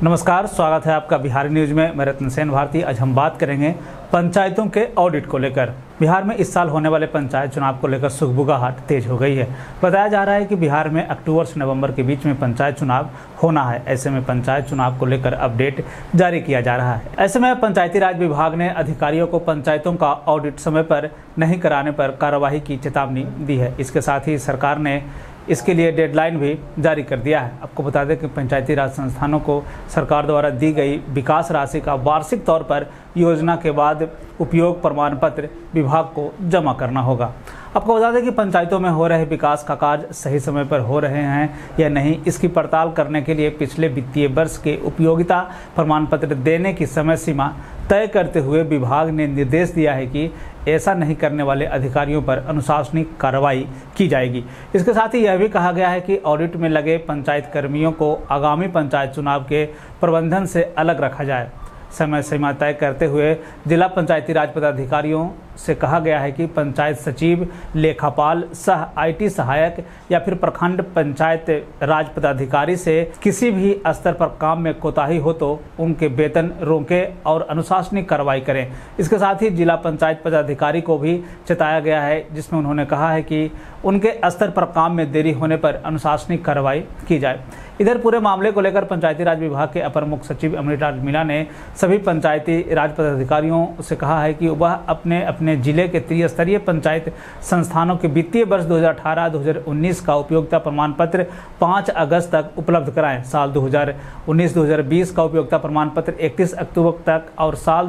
नमस्कार, स्वागत है आपका बिहारी न्यूज में। मैं रत्न सेन भारती। आज हम बात करेंगे पंचायतों के ऑडिट को लेकर। बिहार में इस साल होने वाले पंचायत चुनाव को लेकर सुगबुगाहट तेज हो गई है। बताया जा रहा है कि बिहार में अक्टूबर से नवंबर के बीच में पंचायत चुनाव होना है। ऐसे में पंचायत चुनाव को लेकर अपडेट जारी किया जा रहा है। ऐसे में पंचायती राज विभाग ने अधिकारियों को पंचायतों का ऑडिट समय पर नहीं कराने पर कार्रवाई की चेतावनी दी है। इसके साथ ही सरकार ने इसके लिए डेडलाइन भी जारी कर दिया है। आपको बता दें कि पंचायती राज संस्थानों को सरकार द्वारा दी गई विकास राशि का वार्षिक तौर पर योजना के बाद उपयोग प्रमाण पत्र विभाग को जमा करना होगा। आपको बता दें कि पंचायतों में हो रहे विकास का कार्य सही समय पर हो रहे हैं या नहीं, इसकी पड़ताल करने के लिए पिछले वित्तीय वर्ष के उपयोगिता प्रमाण पत्र देने की समय सीमा तय करते हुए विभाग ने निर्देश दिया है कि ऐसा नहीं करने वाले अधिकारियों पर अनुशासनिक कार्रवाई की जाएगी। इसके साथ ही यह भी कहा गया है कि ऑडिट में लगे पंचायत कर्मियों को आगामी पंचायत चुनाव के प्रबंधन से अलग रखा जाए। समय सीमा तय करते हुए जिला पंचायती राज पदाधिकारियों से कहा गया है कि पंचायत सचिव, लेखापाल, सह IT सहायक या फिर प्रखंड पंचायत राज पदाधिकारी से किसी भी स्तर पर काम में कोताही हो तो उनके वेतन रोके और अनुशासनिक कार्रवाई करें। इसके साथ ही जिला पंचायत पदाधिकारी को भी चेताया गया है, जिसमें उन्होंने कहा है कि उनके स्तर पर काम में देरी होने पर अनुशासनिक कार्रवाई की जाए। इधर पूरे मामले को लेकर पंचायती राज विभाग के अपर मुख्य सचिव अमृतलाल मीणा ने सभी पंचायती राज पदाधिकारियों से कहा है कि वह अपने जिले के त्रिस्तरीय पंचायत संस्थानों के वित्तीय वर्ष 2018-2019 का उपयोगिता प्रमाण पत्र 5 अगस्त तक उपलब्ध कराएं। साल 2019-2020 का उपयोगिता प्रमाण पत्र 31 अक्टूबर तक और साल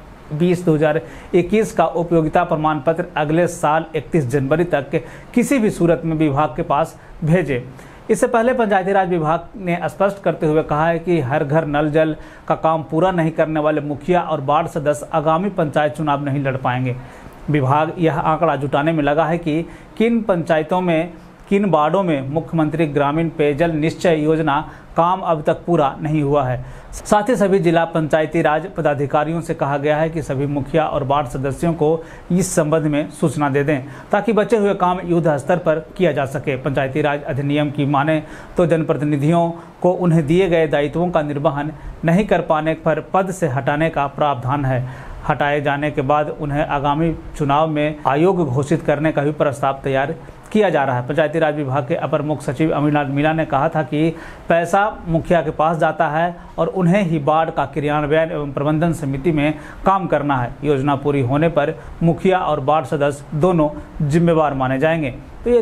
2020-2021 का उपयोगिता प्रमाण पत्र अगले साल 31 जनवरी तक किसी भी सूरत में विभाग के पास भेजें। इससे पहले पंचायती राज विभाग ने स्पष्ट करते हुए कहा है कि हर घर नल जल का काम पूरा नहीं करने वाले मुखिया और वार्ड सदस्य आगामी पंचायत चुनाव नहीं लड़ पाएंगे। विभाग यह आंकड़ा जुटाने में लगा है कि किन पंचायतों में, किन वार्डों में मुख्यमंत्री ग्रामीण पेयजल निश्चय योजना काम अब तक पूरा नहीं हुआ है। साथ ही सभी जिला पंचायती राज पदाधिकारियों से कहा गया है कि सभी मुखिया और वार्ड सदस्यों को इस संबंध में सूचना दे दें ताकि बचे हुए काम युद्ध स्तर पर किया जा सके। पंचायती राज अधिनियम की माने तो जनप्रतिनिधियों को उन्हें दिए गए दायित्वों का निर्वहन नहीं कर पाने पर पद से हटाने का प्रावधान है। हटाए जाने के बाद उन्हें आगामी चुनाव में अयोग्य घोषित करने का भी प्रस्ताव तैयार किया जा रहा है। पंचायती राज विभाग के अपर मुख्य सचिव अमृतलाल मीणा ने कहा था कि पैसा मुखिया के पास जाता है और उन्हें ही वार्ड का क्रियान्वयन एवं प्रबंधन समिति में काम करना है। योजना पूरी होने पर मुखिया और वार्ड सदस्य दोनों जिम्मेवार माने जाएंगे। तो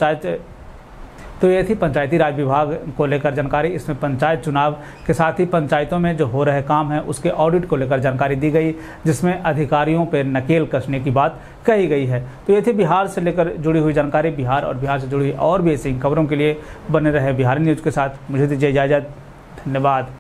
ये थी पंचायती राज विभाग को लेकर जानकारी। इसमें पंचायत चुनाव के साथ ही पंचायतों में जो हो रहे काम है उसके ऑडिट को लेकर जानकारी दी गई, जिसमें अधिकारियों पर नकेल कसने की बात कही गई है। तो ये थी बिहार से लेकर जुड़ी हुई जानकारी। बिहार और बिहार से जुड़ी और भी ऐसी खबरों के लिए बने रहे बिहारी न्यूज़ के साथ। मुझे दीजिए इजाज़त। धन्यवाद।